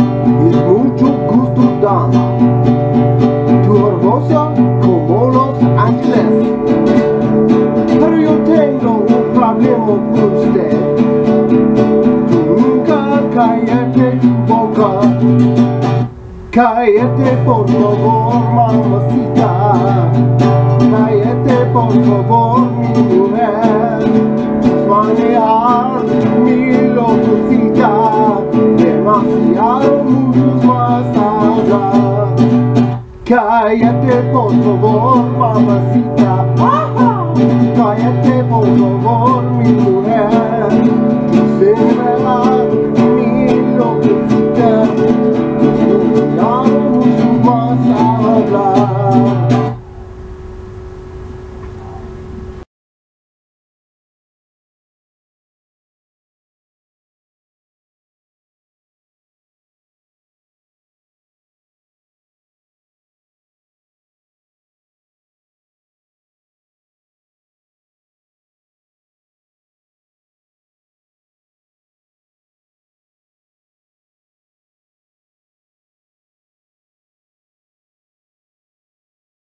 Es mucho gusto, dama. Tu hermosa como Los Ángeles. Pero yo tengo un problema con usted. Tú nunca cállate tu boca. Cállate por favor, mamacita. Cállate por favor, mi mujer. Manejar mi locosita, demasiado muchos más allá. Cállate por favor, mamacita. Cállate por favor, mi mujer.